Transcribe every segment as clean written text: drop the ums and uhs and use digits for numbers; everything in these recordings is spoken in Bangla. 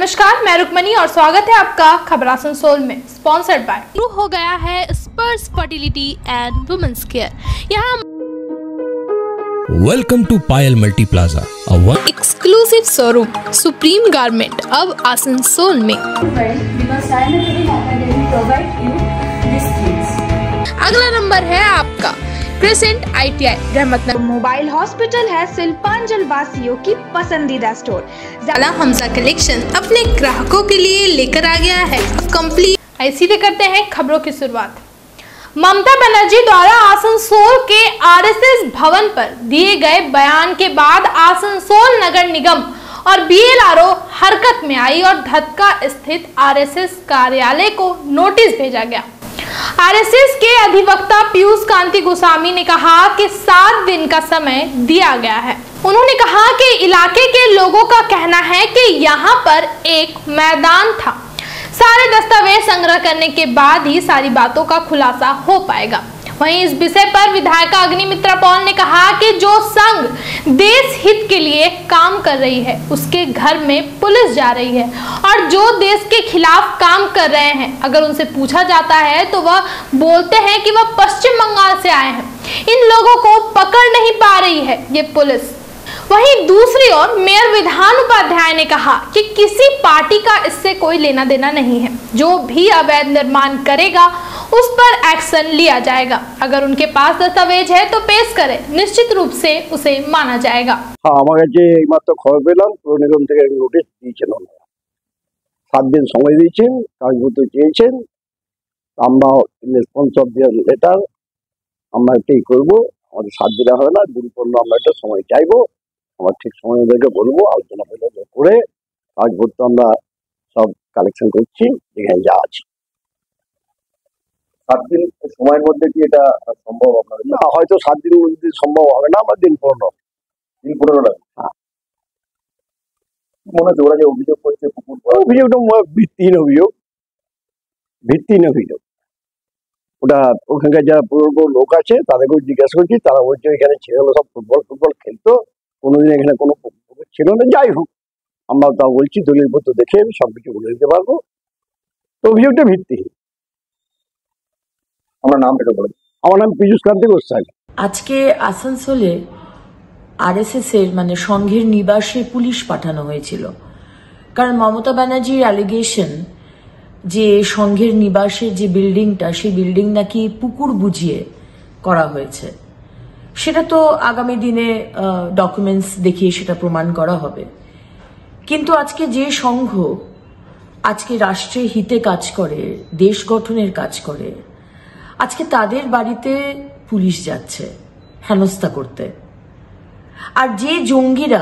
नमस्कार, मैं रुक्मणी और स्वागत है आपका खबर आसनसोल में, स्पॉन्सर्ड बाय। शुरू हो गया है Sparsh Fertility and Women's Care. यहाँ welcome to Payal Multi Plaza, exclusive showroom Supreme Garment अब आसनसोल में। अगला नंबर है आपका Crescent ITI Rahmatnagar. Mobile Hospital है शिल्पांचल वासियों की पसंदीदा स्टोर। ज़ाला हमजा कलेक्शन अपने ग्राहकों के लिए लेकर आ गया है कंप्लीट। सीधे करते हैं खबरों की शुरुआत। ममता बनर्जी द्वारा आसनसोल के RSS भवन पर दिए गए बयान के बाद आसनसोल नगर निगम और BLRO हरकत में आई और धक्का स्थित RSS कार्यालय को नोटिस भेजा गया। RSS के अधिवक्ता पीयूष कांति गोस्वामी ने कहा कि 7 दिन का समय दिया गया है। उन्होंने कहा कि इलाके के लोगों का कहना है कि यहाँ पर एक मैदान था। सारे दस्तावेज संग्रह करने के बाद ही सारी बातों का खुलासा हो पाएगा। वहीं इस विषय पर विधायिका अग्निमित्रा पॉल ने कहा कि जो संघ देश हित के लिए काम कर रही है उसके घर में पुलिस जा रही है और जो देश के खिलाफ काम कर रहे हैं अगर उनसे पूछा जाता है तो वह बोलते हैं कि वह पश्चिम बंगाल से आए हैं। इन लोगों को पकड़ नहीं पा रही है ये पुलिस। वहीं दूसरी ओर मेयर विधान उपाध्याय ने कहा कि किसी पार्टी का इससे कोई लेना देना नहीं है। जो भी अवैध निर्माण करेगा उस पर एक्शन लिया जाएगा। अगर उनके पास दस्तावेज है तो पेश करें, निश्चित रूप से उसे माना जाएगा। আমার কাছে এইমাত্র খবর পেলাম পুর নিগম থেকে নোটিশ দিয়েছেন, 7 দিন সময় দিয়েছেন, কাগজপত্র চেয়েছেন। আমরা রেসপন্স অফ দেয়ার লেটার আমরা এটাই করবো। আমাদের 7 দিনে হবে না, দিন 15 আমরা একটা সময় চাইবো। আমরা ঠিক সময় ওদেরকে বলবো, আলোচনা করে কাগজপত্র আমরা সব কালেকশন করছি যেখানে যা আছে। 7 দিন সময়ের মধ্যে কি এটা সম্ভব আপনাদের? না, হয়তো 7 দিনের মধ্যে সম্ভব হবে না, আমার দিন 15 লাগে। হ্যাঁ, মনে হচ্ছে ওরা যে অভিযোগ করছে অভিযোগটা ভিত্তিহীন অভিযোগ। ওটা ওখানকার যারা পুরো লোক আছে তাদেরকেও জিজ্ঞাসা করছি, তারা বলছে এখানে ছেলেগুলো সব ফুটবল খেলতো, কোনোদিন এখানে কোনো ছিল না। যাই হোক, আমরা তাও বলছি দলিলপত্র দেখে আমি সবকিছু বলে দিতে পারবো। তো অভিযোগটা ভিত্তিহীন। আমার নাম পীযূষ কান্তি গোস্বামী। আজকে আসানসোলে RSS এর মানে সংঘের নিবাসে পুলিশ পাঠানো হয়েছিল, কারণ মমতা ব্যানার্জির অ্যালিগেশন যে সংঘের নিবাসের যে বিল্ডিংটা সেই বিল্ডিং নাকি পুকুর বুঝিয়ে করা হয়েছে। সেটা তো আগামী দিনে ডকুমেন্টস দেখিয়ে সেটা প্রমাণ করা হবে। কিন্তু আজকে যে সংঘ আজকে রাষ্ট্রের হিতে কাজ করে, দেশ গঠনের কাজ করে, আজকে তাদের বাড়িতে পুলিশ যাচ্ছে হেনস্থা করতে। আর যে জঙ্গিরা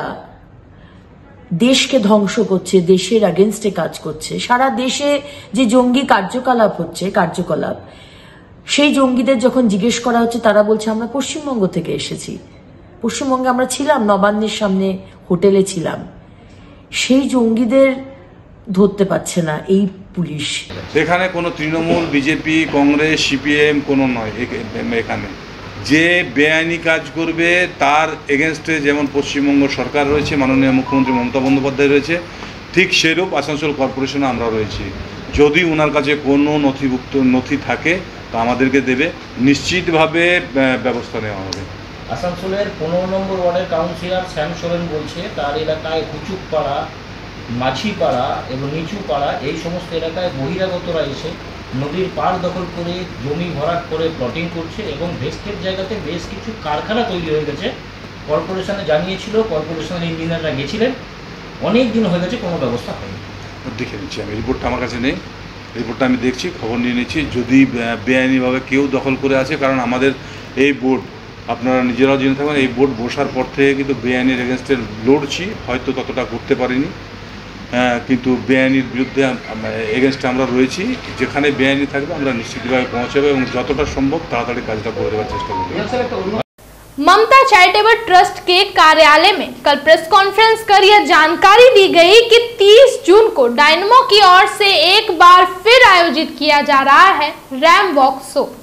দেশকে ধ্বংস করছে, দেশের এগেনস্টে কাজ করছে, সারা দেশে যে জঙ্গি কার্যকলাপ সেই জঙ্গিদের যখন জিজ্ঞেস করা হচ্ছে তারা বলছে আমরা পশ্চিমবঙ্গ থেকে এসেছি। পশ্চিমবঙ্গে আমরা ছিলাম, নবান্নের সামনে হোটেলে ছিলাম। সেই জঙ্গিদের ধরতে পারছে না এই পুলিশ। এখানে কোনো তৃণমূল, বিজেপি, কংগ্রেস, CPM কোনো নয়। এখানে যে বেআইনি কাজ করবে তার এগেনস্টে যেমন পশ্চিমবঙ্গ সরকার রয়েছে, মাননীয় মুখ্যমন্ত্রী মমতা বন্দ্যোপাধ্যায় রয়েছে, ঠিক সেরূপ আসানসোল কর্পোরেশনে আমরা রয়েছি। যদি ওনার কাছে কোনো নথি থাকে তা আমাদেরকে দেবে, নিশ্চিতভাবে ব্যবস্থা নেওয়া হবে। আসানসোলের 15 নম্বর ওয়ার্ডের কাউন্সিলর শ্যাম সোরেন বলছে তার এলাকায় হুচুকপাড়া, মাছিপাড়া এবং নিচুপাড়া এই সমস্ত এলাকায় বহিরাগতরা এসে নদীর পাড় দখল করে জমি ভরাট করে প্লটিং করছে এবং ভেস্টের জায়গাতে বেশ কিছু কারখানা তৈরি হয়ে গেছে। কর্পোরেশনে জানিয়েছিল, কর্পোরেশনের ইঞ্জিনিয়াররা গেছিলেন, অনেক দিন হয়ে গেছে, কোনো ব্যবস্থা হয়নি। দেখে নিচ্ছি আমি, রিপোর্টটা আমার কাছে নেই, রিপোর্টটা আমি দেখছি, খবর নিয়ে নিচ্ছি। যদি বেআইনিভাবে কেউ দখল করে আছে, কারণ আমাদের এই বোর্ড আপনারা নিজেরাও জেনে থাকবেন, এই বোর্ড বসার পর থেকে কিন্তু বেআইনির এগেনস্টে লড়ছি, হয়তো ততটা করতে পারিনি, কিন্তু বেআইনির বিরুদ্ধে এগেনস্টে আমরা রয়েছি। যেখানে বেআইনি থাকবে আমরা নিশ্চিতভাবে পৌঁছাবো এবং যতটা সম্ভব তাড়াতাড়ি কাজটা করে দেওয়ার চেষ্টা করব। ममता चैरिटेबल ट्रस्ट के कार्यालय में कल प्रेस कॉन्फ्रेंस कर यह जानकारी दी गई कि 30 जून को डायनमो की ओर से एक बार फिर आयोजित किया जा रहा है रैम वॉक शो।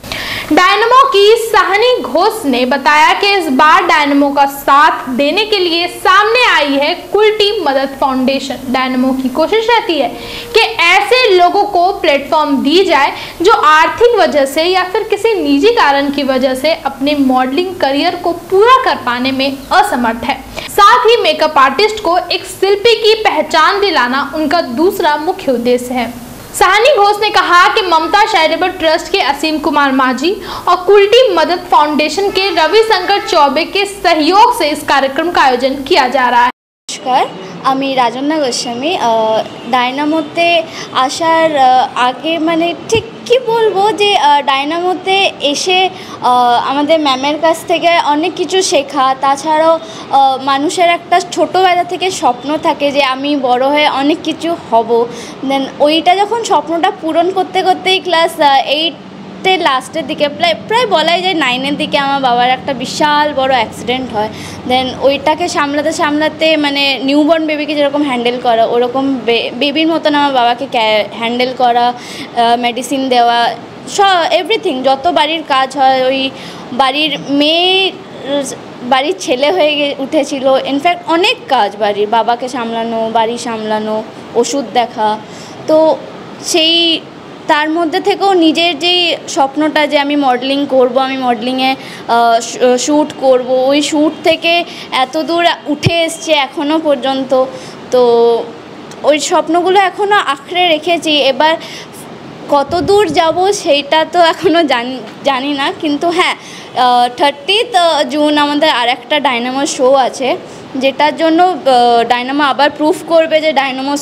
डायनेमो की साहनी घोष ने बताया कि इस बार डायनेमो का साथ देने के लिए सामने आई है कुल्टी मदद फाउंडेशन। डायनेमो की कोशिश रहती है कि ऐसे लोगों को प्लेटफॉर्म दी जाए जो आर्थिक वजह से या फिर किसी निजी कारण की वजह से अपने मॉडलिंग करियर को पूरा कर पाने में असमर्थ है। साथ ही मेकअप आर्टिस्ट को एक शिल्पी की पहचान दिलाना उनका दूसरा मुख्य उद्देश्य है। साहनी घोष ने कहा कि ममता चैरिटेबल ट्रस्ट के असीम कुमार माझी और कुल्टी मदद फाउंडेशन के रविशंकर चौबे के सहयोग से इस कार्यक्रम का आयोजन किया जा रहा है। नमस्कार, আমি রাজন্না গোস্বামী। ডায়নামোতে আসার আগে মানে ঠিক কি বলবো যে ডায়নামোতে এসে আমাদের ম্যামের কাছ থেকে অনেক কিছু শেখা, তাছাড়াও মানুষের একটা ছোটোবেলা থেকে স্বপ্ন থাকে যে আমি বড় হয়ে অনেক কিছু হব। দেন ওইটা যখন স্বপ্নটা পূরণ করতে করতেই ক্লাস 8 লাস্টের দিকে প্রায় বলাই যায় 9-এর দিকে আমার বাবার একটা বিশাল বড় অ্যাক্সিডেন্ট হয়। দেন ওইটাকে সামলাতে সামলাতে মানে নিউবর্ন বেবিকে যেরকম হ্যান্ডেল করা ওরকম বেবির মতন আমার বাবাকে হ্যান্ডেল করা, মেডিসিন দেওয়া, এভরিথিং যত বাড়ির কাজ হয়। ওই বাড়ির মেয়ে বাড়ির ছেলে হয়ে উঠেছিল। ইনফ্যাক্ট অনেক কাজ বাড়ির, বাবাকে সামলানো, বাড়ি সামলানো, ওষুধ দেখা। তো সেই তার মধ্যে থেকেও নিজের যেই স্বপ্নটা যে আমি মডেলিং করব, আমি মডেলিংয়ে শ্যুট করব, ওই শ্যুট থেকে এত দূর উঠে এসছে এখনও পর্যন্ত। তো ওই স্বপ্নগুলো এখনও আঁকড়ে রেখেছি। এবার কত দূর যাব সেইটা তো এখনও জানি না, কিন্তু হ্যাঁ 30th জুন আমাদের আরেকটা ডায়নামো শো আছে, যেটার জন্য ডায়নামো আবার প্রুফ করবে যে ডায়নামো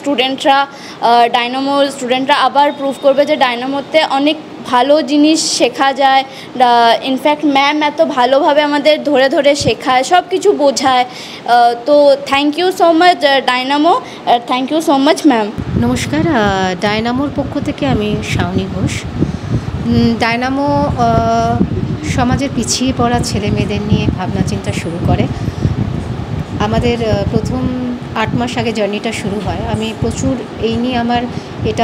স্টুডেন্টরা আবার প্রুফ করবে যে ডায়নামোতে অনেক ভালো জিনিস শেখা যায়। ইনফ্যাক্ট ম্যাম এত ভালোভাবে আমাদের ধরে ধরে শেখায়, সব কিছু বোঝায়। তো thank you so much Dynamo, thank you so much ma'am. নমস্কার, ডায়নামোর পক্ষ থেকে আমি সাউনি ঘোষ। ডায়নামো সমাজের পিছিয়ে পড়া ছেলে মেয়েদের নিয়ে ভাবনা চিন্তা শুরু করে। আমাদের প্রথম 8 মাস আগে জার্নিটা শুরু হয়। আমি প্রচুর এই নিয়ে আমার এটা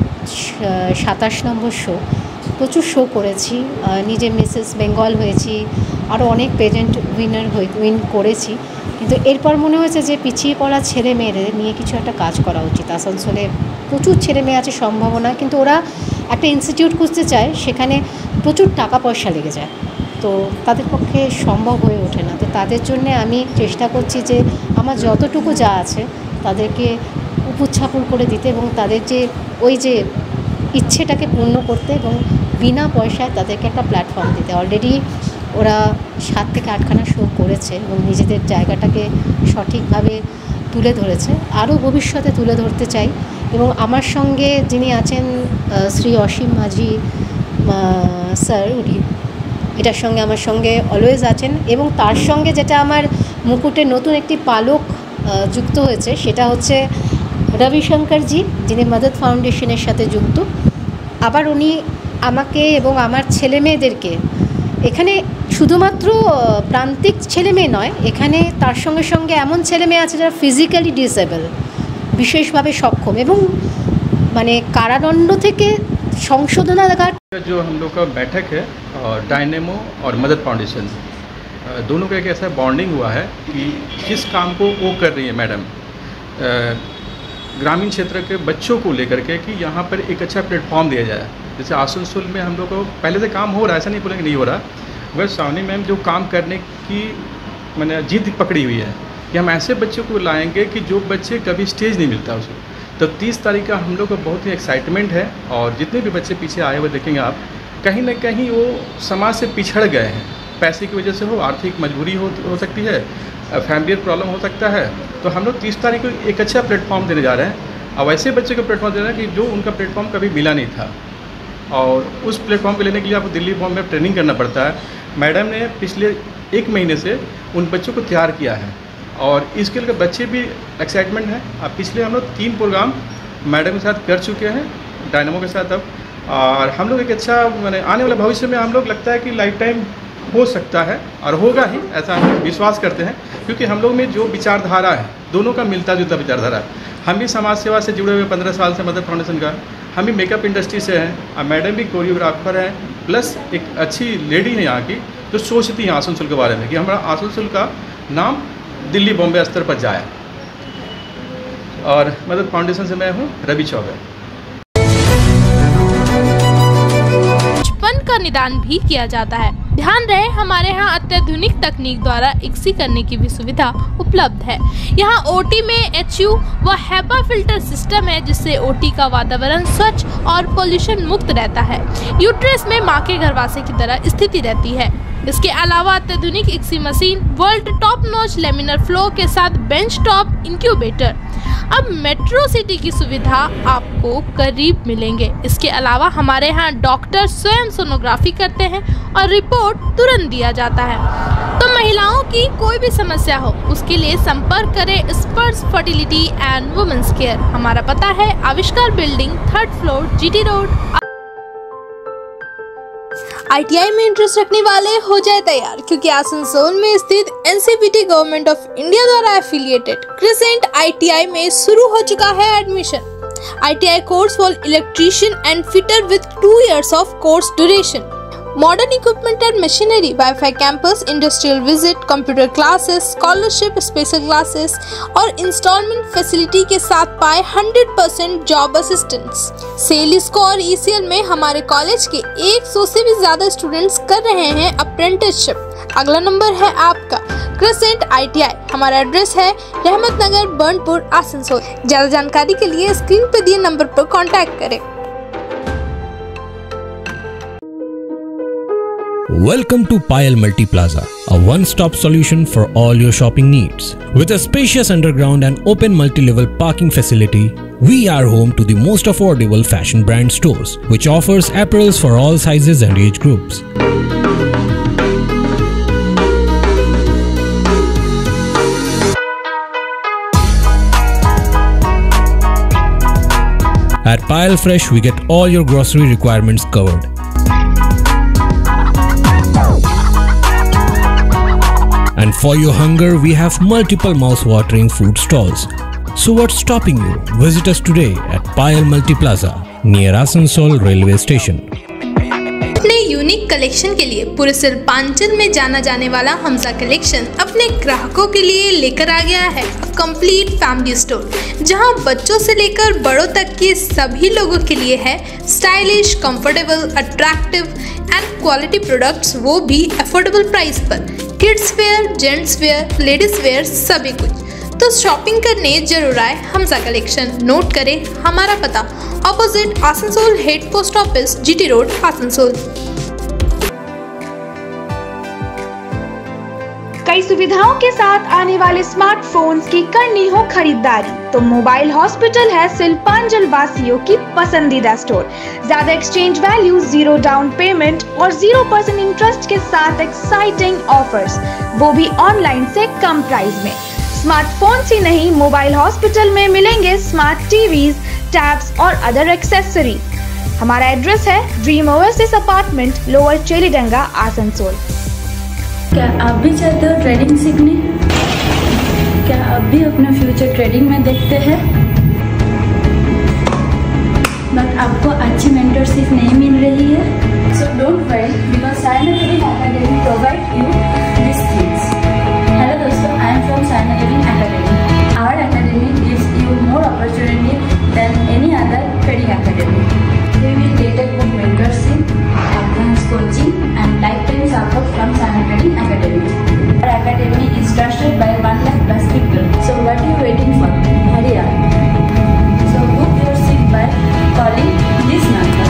27 নম্বর শো, প্রচুর শো করেছি, নিজে মিসেস বেঙ্গল হয়েছি, আরও অনেক পেজেন্ট উইন করেছি। কিন্তু এরপর মনে হয়েছে যে পিছিয়ে পড়া ছেলে মেয়েদের নিয়ে কিছু একটা কাজ করা উচিত। আসানসোলে প্রচুর ছেলে মেয়ে আছে সম্ভাবনা, কিন্তু ওরা একটা ইনস্টিটিউট খুঁজতে চায়, সেখানে প্রচুর টাকা পয়সা লেগে যায়, তো তাদের পক্ষে সম্ভব হয়ে ওঠে না। তো তাদের জন্য আমি চেষ্টা করছি যে আমার যতটুকু যা আছে তাদেরকে উপস্থাপন করে দিতে এবং তাদের যে ওই যে ইচ্ছেটাকে পূর্ণ করতে এবং বিনা পয়সায় তাদেরকে একটা প্ল্যাটফর্ম দিতে। অলরেডি ওরা 7 থেকে 8খানা শো করেছে এবং নিজেদের জায়গাটাকে সঠিকভাবে তুলে ধরেছে, আরও ভবিষ্যতে তুলে ধরতে চাই। এবং আমার সঙ্গে যিনি আছেন শ্রী অসীম মাঝি স্যার, উনি এটার সঙ্গে আমার সঙ্গে অলওয়েজ আছেন। এবং তার সঙ্গে যেটা আমার মুকুটে নতুন একটি পালক যুক্ত হয়েছে সেটা হচ্ছে রবিশঙ্করজি, যিনি মদদ ফাউন্ডেশনের সাথে যুক্ত। আবার উনি আমাকে এবং আমার ছেলে মেয়েদেরকে, এখানে শুধুমাত্র প্রান্তিক ছেলে মেয়ে নয়, এখানে তার সঙ্গে সঙ্গে এমন ছেলে মেয়ে আছে যারা ফিজিক্যালি ডিসেবল, বিশেষভাবে সক্ষম এবং মানে কারাদণ্ড থেকে সংশोधनागार। जो हम लोग का बैठक है डायनेमो और मदद फाउंडेशन दोनों का एक ऐसा बॉन्डिंग हुआ है कि जिस काम को वो कर रही है मैडम ग्रामीण क्षेत्र के बच्चों को लेकर के कि यहाँ पर एक अच्छा प्लेटफॉर्म दिया जाए। जैसे आसनसोल में हम लोग को पहले से काम हो रहा है, ऐसा नहीं बोलेंगे नहीं हो रहा, मगर सावनी मैम जो काम करने की मैंने जिद पकड़ी हुई है कि हम ऐसे बच्चों को लाएंगे कि जो बच्चे कभी स्टेज नहीं मिलता उसको। तो 30 तारीख का हम लोग को बहुत ही एक्साइटमेंट है और जितने भी बच्चे पीछे आए हुए देखेंगे आप, कहीं ना कहीं वो समाज से पिछड़ गए हैं, पैसे की वजह से हो, आर्थिक मजबूरी हो सकती है, फैमिली प्रॉब्लम हो सकता है। तो हम लोग 30 तारीख को एक अच्छा प्लेटफॉर्म देने जा रहे हैं और वैसे बच्चे को प्लेटफॉर्म दे रहे हैं कि जो उनका प्लेटफॉर्म कभी मिला नहीं था, और उस प्लेटफॉर्म को लेने के लिए आपको दिल्ली बॉम्बे में ट्रेनिंग करना पड़ता है। मैडम ने पिछले 1 महीने से उन बच्चों को तैयार किया है और इसके लिए बच्चे भी एक्साइटमेंट है। अब पिछले हम लोग 3 प्रोग्राम मैडम के साथ कर चुके हैं, डायनेमो के साथ अब, और हम लोग एक अच्छा मैंने आने वाले भविष्य में हम लोग लगता है कि लाइफ टाइम हो सकता है और होगा ही, ऐसा हम विश्वास करते हैं, क्योंकि हम लोग में जो विचारधारा है दोनों का मिलता जुलता विचारधारा है। हम भी समाज सेवा से जुड़े हुए 15 साल से मदद फाउंडेशन का, हम भी मेकअप इंडस्ट्री से हैं और मैडम भी कोरियोग्राफर हैं, प्लस एक अच्छी लेडी है यहाँ की जो सोचती है आसनसोल के बारे में कि हमारा आसनसोल का नाम दिल्ली बॉम्बे स्तर पर जाए। और मदद फाउंडेशन से मैं हूँ रवि चौबे। बचपन का निदान भी किया जाता है। ध्यान रहे हमारे यहाँ अत्याधुनिक तकनीक द्वारा एक्सी करने की भी सुविधा उपलब्ध है। यहाँ ओटी में HU व HEPA फिल्टर सिस्टम है जिससे ओटी का वातावरण स्वच्छ और पोल्यूशन मुक्त रहता है। यूट्रस में माँ के गर्भाशय की तरह स्थिति रहती है। इसके अलावा अत्याधुनिक ICSI machine, world top notch laminar flow के साथ बेंच टॉप इंक्यूबेटर। अब मेट्रो सिटी की सुविधा आपको करीब मिलेंगे। इसके अलावा हमारे यहाँ डॉक्टर स्वयं सोनोग्राफी करते हैं और रिपोर्ट तुरंत दिया जाता है। तो महिलाओं की कोई भी समस्या हो उसके लिए संपर्क करें स्पर्श फर्टिलिटी एंड वुमेन्स केयर। हमारा पता है Avishkar building, 3rd floor, GT road. ITI में इंटरेस्ट रखने वाले हो जाए तैयार, क्योंकि आसनसोल में स्थित NCVT गवर्नमेंट ऑफ इंडिया द्वारा एफिलिएटेड क्रिसेंट ITI में शुरू हो चुका है admission. ITI course for electrician and fitter with 2 years of course duration. Modern equipment and machinery, wifi campus, industrial visit, computer classes, scholarship, special classes और इंस्टॉलमेंट फैसिलिटी के साथ पाए 100% जॉब असिस्टेंस। सेलिस्को और ECL में हमारे कॉलेज के 100 से भी ज्यादा स्टूडेंट्स कर रहे हैं अप्रेंटिसशिप। अगला नंबर है आपका क्रिसेंट ITI। हमारा एड्रेस है रहमत नगर, बर्नपुर, आसनसोल। ज्यादा जानकारी के लिए स्क्रीन पर दिए नंबर पर कॉन्टैक्ट करें। Welcome to Payal Multi Plaza, a one-stop solution for all your shopping needs. With a spacious underground and open multi-level parking facility, we are home to the most affordable fashion brand stores, which offers apparels for all sizes and age groups. At Payal Fresh, we get all your grocery requirements covered. And for your hunger, we have multiple mouth-watering food stalls. So what's stopping you? Visit us today at Payal Multi Plaza, near Asansol Railway Station. अपने यूनिक कलेक्शन के लिए पूरे शिल्पांचल में जाना जाने वाला हमजा कलेक्शन अपने ग्राहकों के लिए लेकर आ गया है कंप्लीट फैमिली स्टोर, जहां बच्चों से लेकर बड़ों तक के सभी लोगों के लिए है stylish, comfortable, attractive and quality products, वो भी अफोर्डेबल प्राइस पर। Kids wear, gents wear, ladies wear, सभी कुछ। तो शॉपिंग करने जरूर आए हमजा कलेक्शन। नोट करें हमारा पता, opposite Asansol head post office, GT road, Asansol. कई सुविधाओं के साथ आने वाले स्मार्टफोन्स की करनी हो खरीदारी तो मोबाइल हॉस्पिटल है शिल्पांचल वासियों की पसंदीदा स्टोर। ज्यादा एक्सचेंज वैल्यू, 0 डाउन पेमेंट और 0% इंटरेस्ट के साथ एक्साइटिंग ऑफर्स, वो भी ऑनलाइन से कम प्राइस में। स्मार्टफोन्स ही नहीं, मोबाइल हॉस्पिटल में मिलेंगे स्मार्ट टीवीज, टैब्स और अदर एक्सेसरी। हमारा एड्रेस है Dream Oasis apartment, lower Chelidanga, Asansol. क्या आप भी चाहते हो ट्रेडिंग सीखने? क्या आप भी अपना फ्यूचर ट्रेडिंग में देखते हैं बट आपको अच्छी मेंटरशिप नहीं मिल रही है? So don't worry, because Saina trading academy provide you this things. Hello दोस्तों, I am from Saina trading academy. Our academy gives you more opportunity than any other trading academy. We will get a good mentorship, advanced coaching and lifetime support from Saina Trading Academy. Our academy is trusted by 1 lakh plus people. So what are you waiting for? Hurry up. So book your seat by calling this number.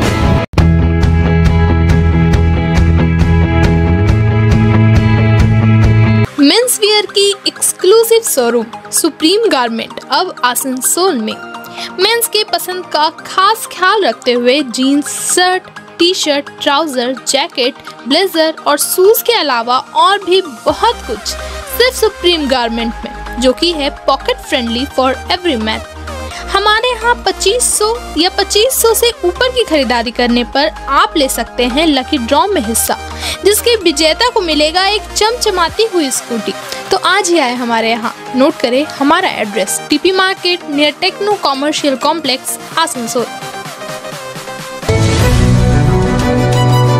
Men's wear की एक्सक्लूसिव शोरूम सुप्रीम गारमेंट अब आसनसोल में। मेंस के पसंद का खास ख्याल रखते हुए jeans, shirt, t-shirt, trouser, jacket, blazer और शूज के अलावा और भी बहुत कुछ सिर्फ सुप्रीम गारमेंट में, जो कि है pocket friendly for every man. हमारे यहाँ 2500 या 2500 से ऊपर की खरीदारी करने पर आप ले सकते हैं लकी ड्रॉ में हिस्सा, जिसके विजेता को मिलेगा एक चमचमाती हुई स्कूटी। तो आज ही आए हमारे यहाँ। नोट करें हमारा address, TP market near techno commercial complex, Asansol.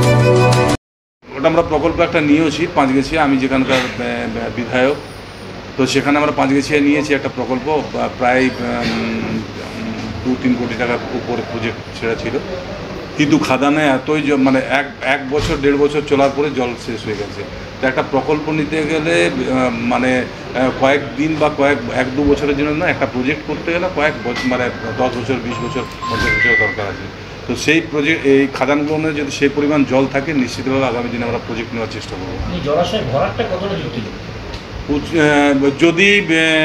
ওটা আমরা প্রকল্প একটা নিয়েছি পাঁচগেছিয়া, আমি যেখানকার বিধায়ক, তো সেখানে আমরা পাঁচগেছিয়া নিয়েছি একটা প্রকল্প, প্রায় 2-3 কোটি টাকার উপরে প্রজেক্ট ছেড়া ছিল, কিন্তু খাদানে এতই মানে এক বছর 1.5 বছর চলার পরে জল শেষ হয়ে গেছে। তো একটা প্রকল্প নিতে গেলে মানে কয়েকদিন বা 1-2 বছরের জন্য না, একটা প্রজেক্ট করতে গেলে মানে 10 বছর, 20 বছর, 50 বছর দরকার আছে। তো সেই প্রজেক্ট, এই খাদানগুলো যদি সেই পরিমাণ জল থাকে, নিশ্চিতভাবে আগামী দিনে আমরা প্রজেক্ট নেওয়ার চেষ্টা করবো। জলাশয় ভরাটটা কতটা যুক্তি? যদি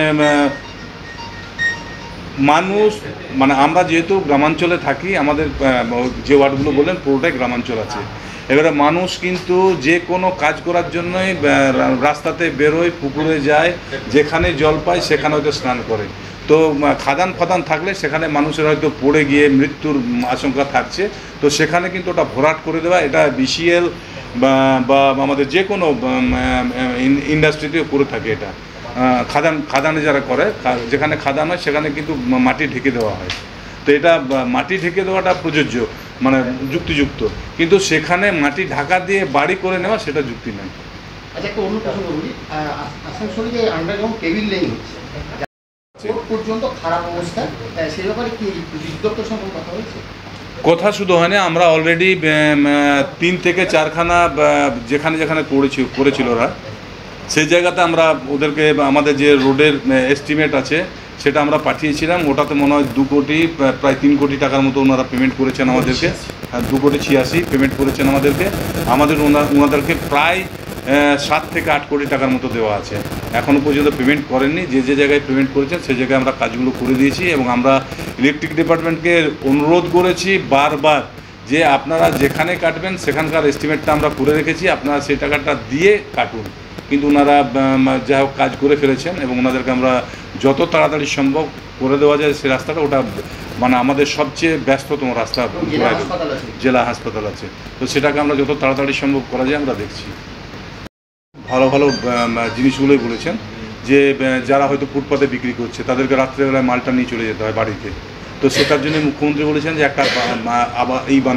মানুষ মানে আমরা যেহেতু গ্রামাঞ্চলে থাকি, আমাদের যে ওয়ার্ডগুলো বললেন পুরোটাই গ্রামাঞ্চল আছে। এবারে মানুষ কিন্তু যে কোনো কাজ করার জন্যই রাস্তাতে বেরোয়, পুকুরে যায়, যেখানে জল পায় সেখানে হয়তো স্নান করে। তো খাদান থাকলে সেখানে মানুষের হয়তো পড়ে গিয়ে মৃত্যুর আশঙ্কা থাকছে। তো সেখানে কিন্তু ওটা ভরাট করে দেওয়া, এটা বিসিএল বা আমাদের যে কোনো ইন্ডাস্ট্রিতেও করে থাকে। এটা খাদানে যারা করে, যেখানে খাদান হয় সেখানে কিন্তু মাটি ঢেকে দেওয়া হয়। তো এটা মাটি ঢেকে দেওয়াটা প্রযোজ্য, মানে যুক্তিযুক্ত, কিন্তু সেখানে মাটি ঢাকা দিয়ে বাড়ি করে নেওয়া সেটা যুক্তি নেই। আচ্ছা, একটা অন্য প্রশ্ন বলি, আসানসোলে যে আন্ডারগ্রাউন্ড কেবিল লেইন হচ্ছে পর্যন্ত খারাপ অবস্থা, সেই ব্যাপারে কি দপ্তর সঙ্গে কথা হয়েছে? কথা শুধু হয় না, আমরা অলরেডি 3 থেকে 4খানা যেখানে যেখানে করেছিল ওরা, সেই জায়গাতে আমরা ওদেরকে আমাদের যে রোডের এস্টিমেট আছে সেটা আমরা পাঠিয়েছিলাম। ওটাতে মনে হয় 2 কোটি প্রায় 3 কোটি টাকার মতো ওনারা পেমেন্ট করেছেন আমাদেরকে। 2,86,00,000 পেমেন্ট করেছেন আমাদেরকে। ওনাদেরকে প্রায় 7 থেকে 8 কোটি টাকার মতো দেওয়া আছে। এখনও পর্যন্ত পেমেন্ট করেননি। যে জায়গায় পেমেন্ট করেছেন সেই জায়গায় আমরা কাজগুলো করে দিয়েছি, এবং আমরা ইলেকট্রিক ডিপার্টমেন্টকে অনুরোধ করেছি বারবার যে আপনারা যেখানে কাটবেন সেখানকার এস্টিমেটটা আমরা করে রেখেছি, আপনারা সেই টাকাটা দিয়ে কাটুন। কিন্তু ওনারা যা হোক কাজ করে ফেলেছেন, এবং ওনাদেরকে আমরা যত তাড়াতাড়ি সম্ভব করে দেওয়া যায় সেই রাস্তাটা, ওটা মানে আমাদের সবচেয়ে ব্যস্ততম রাস্তা, জেলা হাসপাতাল আছে, তো সেটাকে আমরা যত তাড়াতাড়ি সম্ভব করা যায় আমরা দেখছি। ভালো ভালো জিনিসগুলোই বলেছেন, যে যারা হয়তো ফুটপাতে বিক্রি করছে তাদেরকে রাত্রেবেলায় মালটা নিয়ে চলে যেতে হয় বাড়িতে। তো সেটার জন্য মুখ্যমন্ত্রী বলেছেন যে একটা আবার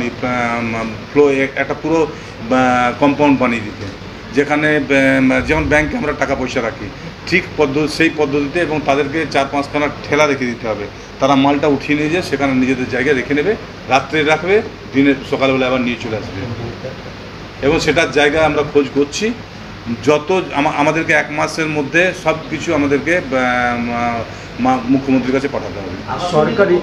একটা পুরো কম্পাউন্ড বানিয়ে দিতে, যেখানে যেমন ব্যাংকে আমরা টাকা পয়সা রাখি ঠিক সেই পদ্ধতিতে, এবং তাদেরকে 4-5খানা ঠেলা রেখে দিতে হবে। তারা মালটা উঠিয়ে নিয়ে যায়, সেখানে নিজেদের জায়গায় রেখে নেবে, রাত্রে রাখবে, দিনের সকালবেলা আবার নিয়ে চলে আসবে। এবং সেটার জায়গায় আমরা খোঁজ করছি। যত আমাদেরকে 1 মাসের মধ্যে সব কিছু আমাদেরকে মুখ্যমন্ত্রীর কাছে পাঠাতে হবে। সরকারি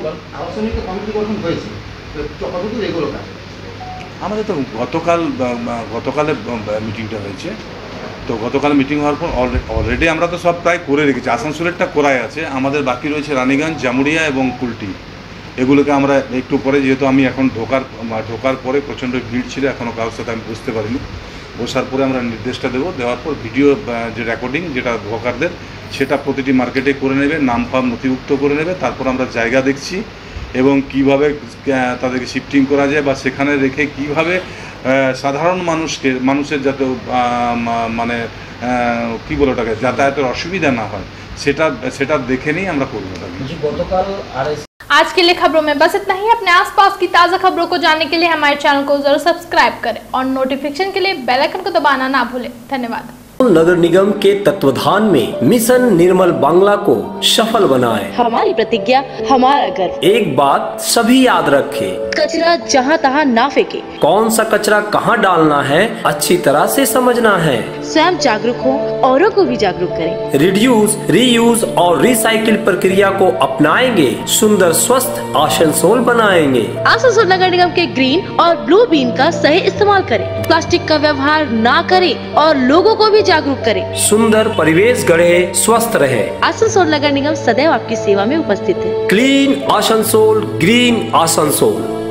আমাদের তো গতকালে মিটিংটা হয়েছে। তো গতকাল মিটিং হওয়ার পর অলরেডি আমরা তো সব প্রায় করে রেখেছি। আসানসোলেরটা করাই আছে, আমাদের বাকি রয়েছে রানীগঞ্জ, জামুরিয়া এবং কুলটি। এগুলোকে আমরা একটু পরে, যেহেতু আমি এখন ঢোকার পরে প্রচণ্ড ভিড় ছিল, এখনও কারোর সাথে আমি বুঝতে পারিনি, বসার পরে আমরা নির্দেশটা দেবো। দেওয়ার পর ভিডিও যে রেকর্ডিং যেটা হকারদের, সেটা প্রতিটি মার্কেটে করে নেবে, নাম ফাম নথিভুক্ত করে নেবে। তারপর আমরা জায়গা দেখছি এবং কিভাবে তাদেরকে শিফটিং করা যায়, বা সেখানে রেখে কিভাবে সাধারণ মানুষের যাতে মানে কী বলে ওটাকে যাতায়াতের অসুবিধা না হয়, সেটা দেখে নিই আমরা করবো। आज के लिए खबरों में बस इतना ही। अपने आसपास की ताज़ा खबरों को जानने के लिए हमारे चैनल को जरूर सब्सक्राइब करें और नोटिफिकेशन के लिए बेल आइकन को दबाना ना भूलें। धन्यवाद। नगर निगम के तत्वाधान में मिशन निर्मल बांग्ला को सफल बनाएं। हमारी प्रतिज्ञा, हमारा गर्व। एक बात सभी याद रखें, कचरा जहाँ तहाँ ना फेंके। कौन सा कचरा कहाँ डालना है अच्छी तरह से समझना है। स्वयं जागरूक हो, औरों को भी जागरूक करें। रिड्यूस, रीयूज और रिसाइकिल प्रक्रिया को अपनाएंगे, सुंदर स्वस्थ आसनसोल बनाएंगे। आसनसोल नगर निगम के ग्रीन और ब्लू बीन का सही इस्तेमाल करें, प्लास्टिक का व्यवहार ना करें और लोगों को भी जागरूक करें। सुंदर परिवेश गढ़े, स्वस्थ रहे। आसनसोल नगर निगम सदैव आपकी सेवा में उपस्थित है। Clean Asansol, green Asansol.